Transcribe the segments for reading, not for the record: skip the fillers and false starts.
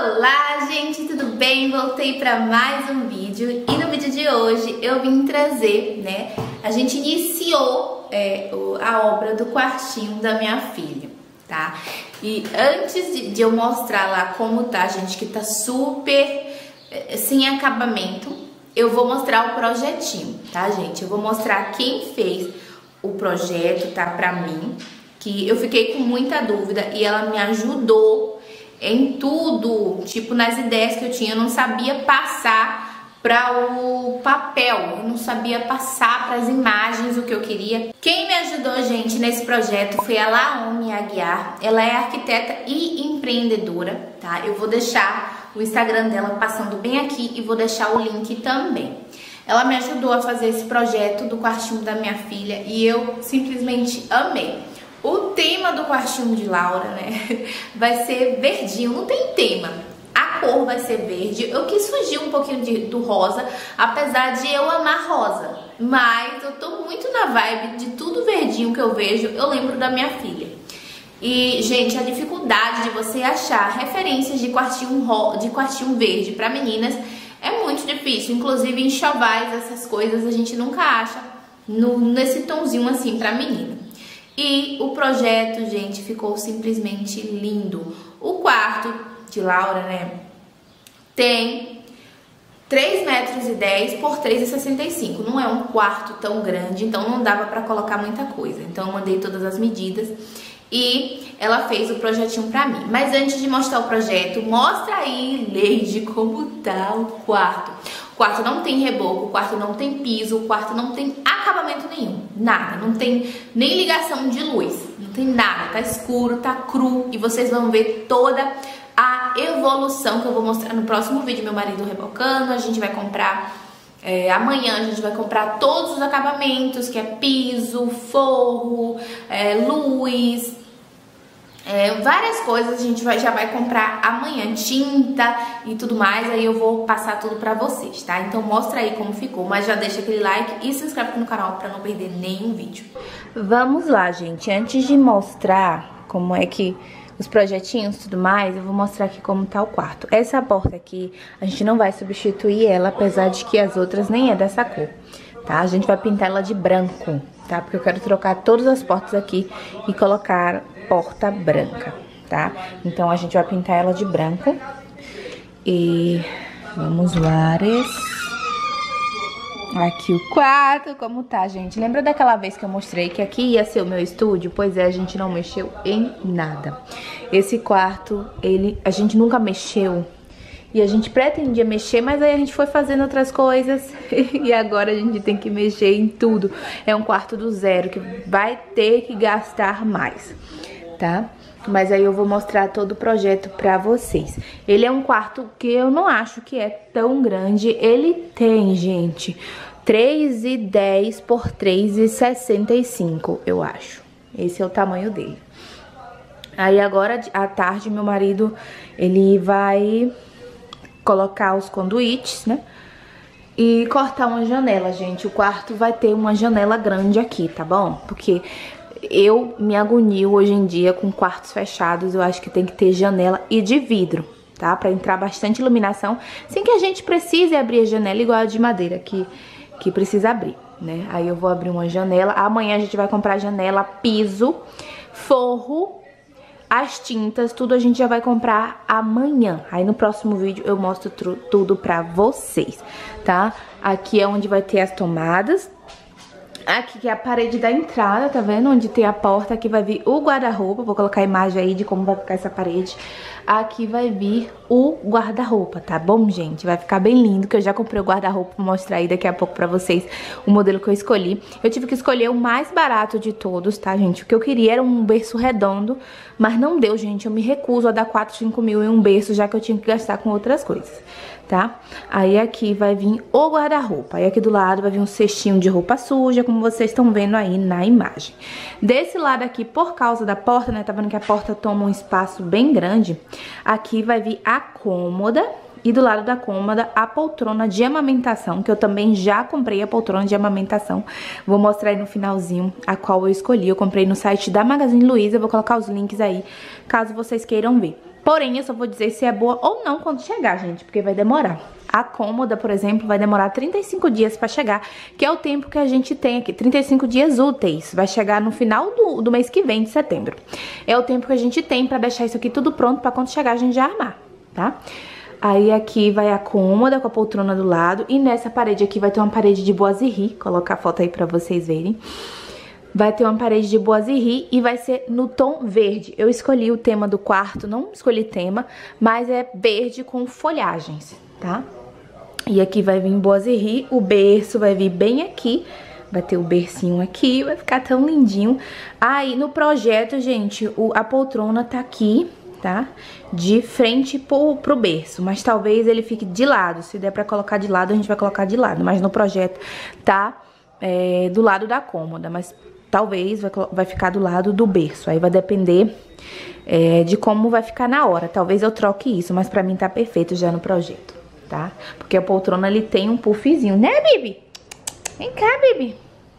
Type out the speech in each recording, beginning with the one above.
Olá, gente, tudo bem? Voltei para mais um vídeo e no vídeo de hoje eu vim trazer, né? A gente iniciou a obra do quartinho da minha filha, tá? E antes de eu mostrar lá como tá, gente, que tá super sem acabamento, eu vou mostrar o projetinho, tá, gente? Eu vou mostrar quem fez o projeto, tá? Pra mim, que eu fiquei com muita dúvida e ela me ajudou em tudo, tipo nas ideias que eu tinha. Eu não sabia passar para o papel, eu não sabia passar para as imagens o que eu queria. Quem me ajudou, gente, nesse projeto foi a Laomi Aguiar. Ela é arquiteta e empreendedora, tá? Eu vou deixar o Instagram dela passando bem aqui e vou deixar o link também. Ela me ajudou a fazer esse projeto do quartinho da minha filha e eu simplesmente amei. O tema do quartinho de Laura, né, vai ser verdinho, não tem tema. A cor vai ser verde. Eu quis fugir um pouquinho do rosa, apesar de eu amar rosa. Mas eu tô muito na vibe de tudo verdinho que eu vejo, eu lembro da minha filha. E, gente, a dificuldade de você achar referências de quartinho verde para meninas é muito difícil. Inclusive em enxovais, essas coisas a gente nunca acha nesse tomzinho assim para menina. E o projeto, gente, ficou simplesmente lindo. O quarto de Laura, né, tem 3,10 m por 3,65 m. Não é um quarto tão grande, então não dava pra colocar muita coisa. Então eu mandei todas as medidas e ela fez o projetinho pra mim. Mas antes de mostrar o projeto, mostra aí, Leide, como tá o quarto. O quarto não tem reboco, o quarto não tem piso, o quarto não tem acabamento nenhum, nada, não tem nem ligação de luz, não tem nada, tá escuro, tá cru e vocês vão ver toda a evolução que eu vou mostrar no próximo vídeo. Meu marido rebocando, a gente vai comprar, amanhã a gente vai comprar todos os acabamentos, que é piso, forro, luz, várias coisas a gente já vai comprar amanhã, tinta e tudo mais, aí eu vou passar tudo pra vocês, tá? Então mostra aí como ficou, mas já deixa aquele like e se inscreve aqui no canal pra não perder nenhum vídeo. Vamos lá, gente, antes de mostrar como é que os projetinhos e tudo mais, eu vou mostrar aqui como tá o quarto. Essa porta aqui, a gente não vai substituir ela, apesar de que as outras nem é dessa cor, tá? A gente vai pintar ela de branco, tá? Porque eu quero trocar todas as portas aqui e colocar porta branca, tá? Então a gente vai pintar ela de branco. E vamos lá. Aqui o quarto, como tá, gente? Lembra daquela vez que eu mostrei que aqui ia ser o meu estúdio? Pois é, a gente não mexeu em nada. Esse quarto, a gente nunca mexeu. E a gente pretendia mexer, mas aí a gente foi fazendo outras coisas e agora a gente tem que mexer em tudo. É um quarto do zero que vai ter que gastar mais, tá? Mas aí eu vou mostrar todo o projeto pra vocês. Ele é um quarto que eu não acho que é tão grande. Ele tem, gente, 3,10 por 3,65, eu acho. Esse é o tamanho dele. Aí agora, à tarde, meu marido, ele vai colocar os conduítes, né? E cortar uma janela, gente. O quarto vai ter uma janela grande aqui, tá bom? Porque eu me agonio hoje em dia com quartos fechados. Eu acho que tem que ter janela e de vidro, tá? Pra entrar bastante iluminação, sem que a gente precise abrir a janela igual a de madeira, que precisa abrir, né? Aí eu vou abrir uma janela. Amanhã a gente vai comprar janela, piso, forro, as tintas, tudo a gente já vai comprar amanhã. Aí no próximo vídeo eu mostro tudo pra vocês, tá? Aqui é onde vai ter as tomadas. Aqui que é a parede da entrada, tá vendo? Onde tem a porta, aqui vai vir o guarda-roupa. Vou colocar a imagem aí de como vai ficar essa parede. Aqui vai vir o guarda-roupa, tá bom, gente? Vai ficar bem lindo, que eu já comprei o guarda-roupa. Vou mostrar aí daqui a pouco pra vocês o modelo que eu escolhi. Eu tive que escolher o mais barato de todos, tá, gente? O que eu queria era um berço redondo, mas não deu, gente. Eu me recuso a dar 4, 5 mil em um berço, já que eu tinha que gastar com outras coisas, tá? Aí aqui vai vir o guarda-roupa. Aí aqui do lado vai vir um cestinho de roupa suja, como vocês estão vendo aí na imagem. Desse lado aqui, por causa da porta, né? Tá vendo que a porta toma um espaço bem grande? Aqui vai vir a cômoda e do lado da cômoda a poltrona de amamentação, que eu também já comprei a poltrona de amamentação. Vou mostrar aí no finalzinho a qual eu escolhi. Eu comprei no site da Magazine Luiza, vou colocar os links aí, caso vocês queiram ver. Porém, eu só vou dizer se é boa ou não quando chegar, gente, porque vai demorar. A cômoda, por exemplo, vai demorar 35 dias pra chegar, que é o tempo que a gente tem aqui, 35 dias úteis. Vai chegar no final do mês que vem, de setembro. É o tempo que a gente tem pra deixar isso aqui tudo pronto pra quando chegar a gente já armar, tá? Aí aqui vai a cômoda com a poltrona do lado, e nessa parede aqui vai ter uma parede de boiserie, colocar a foto aí pra vocês verem. Vai ter uma parede de boiserie e vai ser no tom verde. Eu escolhi o tema do quarto, não escolhi tema, mas é verde com folhagens, tá? E aqui vai vir boiserie, o berço vai vir bem aqui, vai ter o bercinho aqui, vai ficar tão lindinho. Aí no projeto, gente, a poltrona tá aqui, tá? De frente pro berço, mas talvez ele fique de lado. Se der pra colocar de lado, a gente vai colocar de lado, mas no projeto tá do lado da cômoda, mas talvez vai ficar do lado do berço. Aí vai depender de como vai ficar na hora. Talvez eu troque isso, mas pra mim tá perfeito já no projeto, tá? Porque a poltrona ali tem um puffzinho, né, Bibi? Vem cá, Bibi.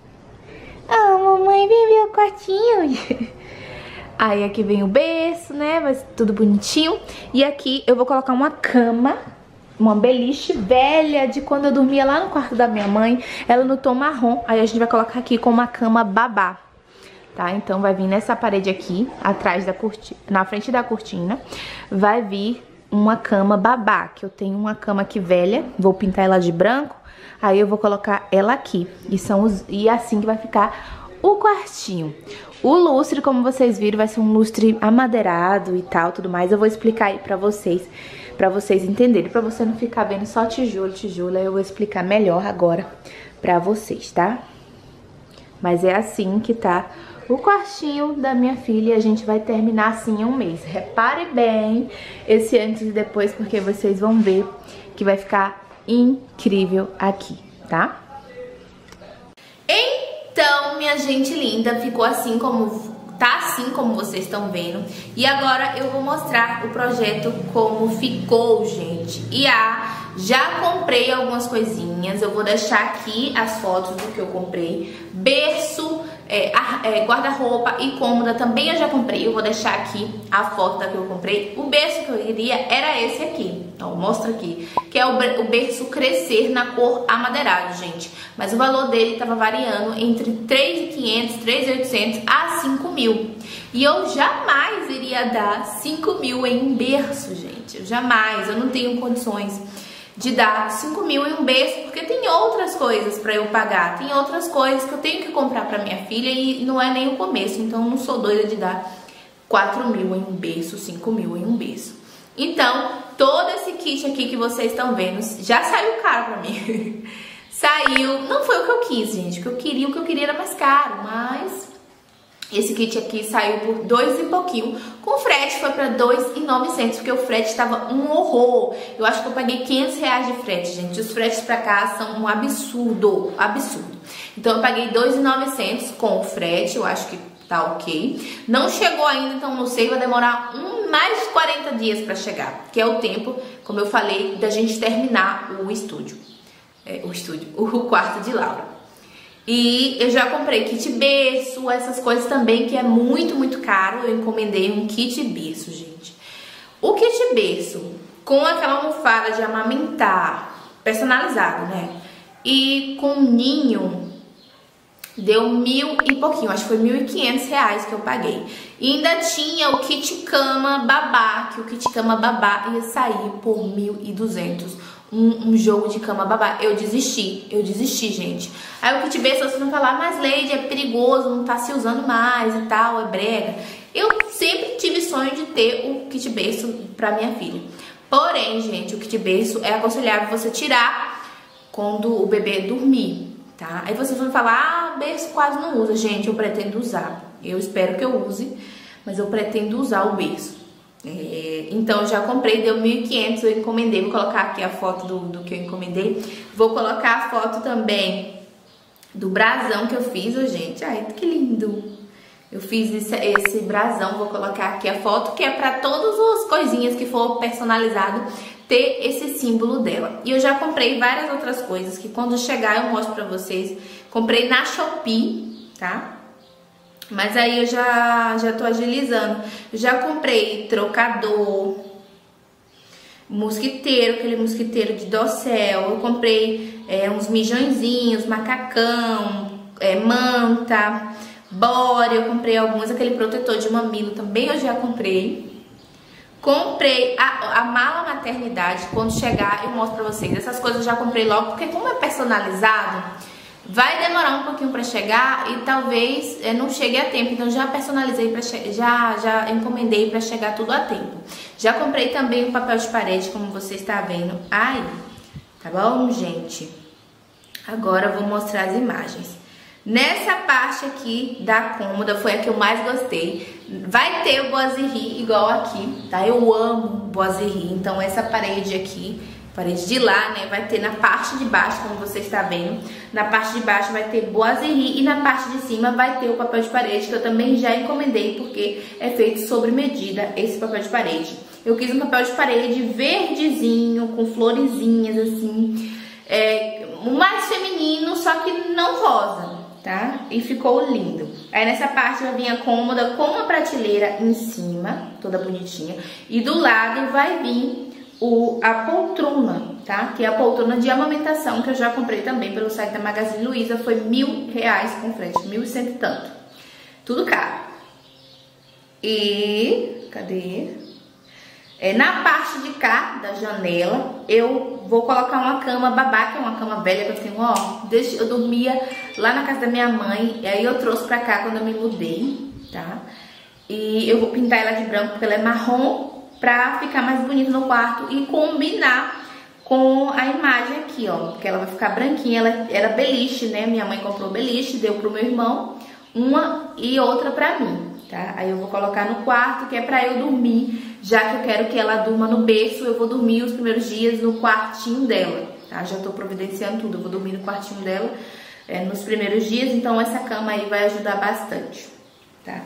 Ah, mamãe, vem ver o quartinho. Aí aqui vem o berço, né? Vai ser tudo bonitinho. E aqui eu vou colocar uma cama, uma beliche velha de quando eu dormia lá no quarto da minha mãe. Ela no tom marrom. Aí a gente vai colocar aqui com uma cama babá, tá? Então vai vir nessa parede aqui, atrás da cortina, na frente da cortina, vai vir uma cama babá, que eu tenho uma cama aqui velha, vou pintar ela de branco, aí eu vou colocar ela aqui. E assim que vai ficar o quartinho. O lustre, como vocês viram, vai ser um lustre amadeirado e tal, tudo mais. Eu vou explicar aí pra vocês entenderem, pra você não ficar vendo só tijolo, aí eu vou explicar melhor agora pra vocês, tá? Mas é assim que tá o quartinho da minha filha, e a gente vai terminar assim em um mês. Repare bem esse antes e depois, porque vocês vão ver que vai ficar incrível aqui, tá? Então, minha gente linda, ficou assim como... Tá assim como vocês estão vendo. E agora eu vou mostrar o projeto como ficou, gente. Já comprei algumas coisinhas. Eu vou deixar aqui as fotos do que eu comprei. Berço, guarda-roupa e cômoda também eu já comprei. Eu vou deixar aqui a foto da que eu comprei. O berço que eu queria era esse aqui. Então, mostra aqui. Que é o berço crescer na cor amadeirado, gente. Mas o valor dele tava variando entre 3.500, 3.800 a 5.000. E eu jamais iria dar 5.000 em um berço, gente. Eu não tenho condições de dar 5.000 em um berço, porque tem outras coisas pra eu pagar. Tem outras coisas que eu tenho que comprar pra minha filha e não é nem o começo. Então eu não sou doida de dar 4.000 em um berço, 5.000 em um berço. Então, todo esse kit aqui que vocês estão vendo já saiu caro pra mim. Saiu, não foi o que eu quis, gente. O que eu queria era mais caro, mas esse kit aqui saiu por 2 e pouquinho. Com frete foi pra 2.900, porque o frete estava um horror. Eu acho que eu paguei R$500 de frete, gente. Os fretes pra cá são um absurdo, absurdo. Então eu paguei 2.900 com o frete, eu acho que tá ok. Não chegou ainda, então não sei, vai demorar mais de 40 dias pra chegar, que é o tempo, como eu falei, da gente terminar o estúdio. O quarto de Laura. E eu já comprei kit berço, essas coisas também, que é muito, muito caro. Eu encomendei um kit berço, gente. O kit berço, com aquela almofada de amamentar, personalizado, né? E com ninho, deu 1.000 e pouquinho, acho que foi R$1.500 que eu paguei. E ainda tinha o kit cama babá, que o kit cama babá ia sair por 1.200. Um jogo de cama babá. Eu desisti, gente. Aí o kit berço, vocês vão falar, mas Leide, é perigoso, não tá se usando mais e tal, é brega. Eu sempre tive sonho de ter o kit berço pra minha filha. Porém, gente, o kit berço é aconselhável você tirar quando o bebê dormir, tá? Aí vocês vão falar, berço quase não usa. Gente, eu pretendo usar. Eu espero que eu use, mas eu pretendo usar o berço. Então já comprei, deu 1.500, eu encomendei. Vou colocar aqui a foto do que eu encomendei. Vou colocar a foto também do brasão que eu fiz, gente. Ai, que lindo. Eu fiz esse brasão, vou colocar aqui a foto, que é pra todas as coisinhas que for personalizado ter esse símbolo dela. E eu já comprei várias outras coisas que quando chegar eu mostro pra vocês. Comprei na Shopee, tá? Mas aí eu já tô agilizando. Eu já comprei trocador, mosquiteiro, aquele mosquiteiro de dossel. Eu comprei uns mijõezinhos, macacão, manta, bora. Eu comprei alguns, aquele protetor de mamilo também eu já comprei. Comprei a mala maternidade. Quando chegar eu mostro pra vocês. Essas coisas eu já comprei logo, porque como é personalizado, vai demorar um pouquinho pra chegar e talvez não chegue a tempo. Então já personalizei, já encomendei pra chegar tudo a tempo. Já comprei também o papel de parede, como você está vendo aí. Tá bom, gente? Agora eu vou mostrar as imagens. Nessa parte aqui da cômoda foi a que eu mais gostei. Vai ter o boiserie igual aqui, tá? Eu amo boiserie. Então essa parede aqui, parede de lá, né, vai ter na parte de baixo, como você está vendo. Na parte de baixo vai ter boiserie e na parte de cima vai ter o papel de parede, que eu também já encomendei, porque é feito sobre medida esse papel de parede. Eu quis um papel de parede verdezinho, com florezinhas assim, o mais feminino, só que não rosa, tá? E ficou lindo. Aí nessa parte vai vir a cômoda com uma prateleira em cima, toda bonitinha, e do lado vai vir a poltrona, tá? Que é a poltrona de amamentação, que eu já comprei também pelo site da Magazine Luiza. Foi R$1.000 com frete, 1.100 e tanto. Tudo caro. E cadê? Na parte de cá da janela eu vou colocar uma cama babá, que é uma cama velha que eu tenho, ó. Eu dormia lá na casa da minha mãe, e aí eu trouxe pra cá quando eu me mudei, tá? E eu vou pintar ela de branco porque ela é marrom, pra ficar mais bonito no quarto e combinar com a imagem aqui, ó. Porque ela vai ficar branquinha, ela era beliche, né? Minha mãe comprou beliche, deu pro meu irmão, uma e outra pra mim, tá? Aí eu vou colocar no quarto, que é pra eu dormir. Já que eu quero que ela durma no berço, eu vou dormir os primeiros dias no quartinho dela, tá? Já tô providenciando tudo, eu vou dormir no quartinho dela nos primeiros dias, então essa cama aí vai ajudar bastante, tá?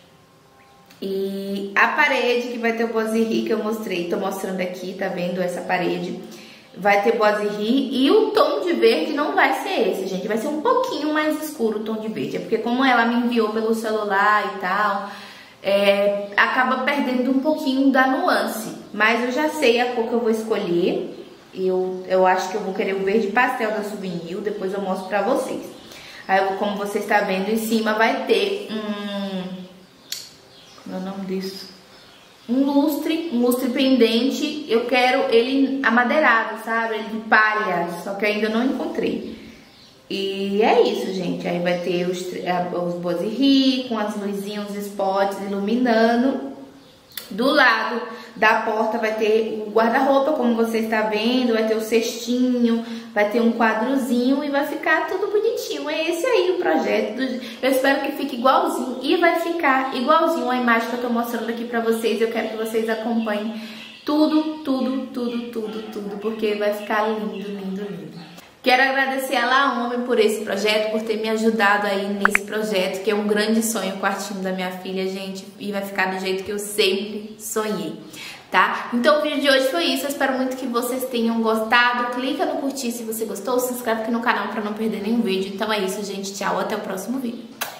E a parede que vai ter o boiserie que eu mostrei, tô mostrando aqui, tá vendo essa parede? Vai ter boiserie e o tom de verde não vai ser esse, gente, vai ser um pouquinho mais escuro o tom de verde, é porque como ela me enviou pelo celular e tal, acaba perdendo um pouquinho da nuance, mas eu já sei a cor que eu vou escolher. Eu acho que eu vou querer o verde pastel da Souvenir, depois eu mostro pra vocês. Aí, como você está vendo, em cima vai ter como é o nome disso? Um lustre pendente. Eu quero ele amadeirado, sabe? Ele de palha, só que ainda não encontrei. E é isso, gente. Aí vai ter os boiserie com as luzinhas, os spots iluminando. Do lado da porta vai ter o guarda-roupa, como você está vendo. Vai ter o cestinho, vai ter um quadrozinho e vai ficar tudo bonitinho. É esse aí o projeto. Eu espero que fique igualzinho. E vai ficar igualzinho a imagem que eu tô mostrando aqui pra vocês. Eu quero que vocês acompanhem tudo, porque vai ficar lindo, lindo, lindo. Quero agradecer a La Homem por esse projeto, por ter me ajudado aí nesse projeto, que é um grande sonho, o quartinho da minha filha, gente, e vai ficar do jeito que eu sempre sonhei, tá? Então o vídeo de hoje foi isso, eu espero muito que vocês tenham gostado. Clica no curtir se você gostou, se inscreve aqui no canal pra não perder nenhum vídeo. Então é isso, gente, tchau, até o próximo vídeo.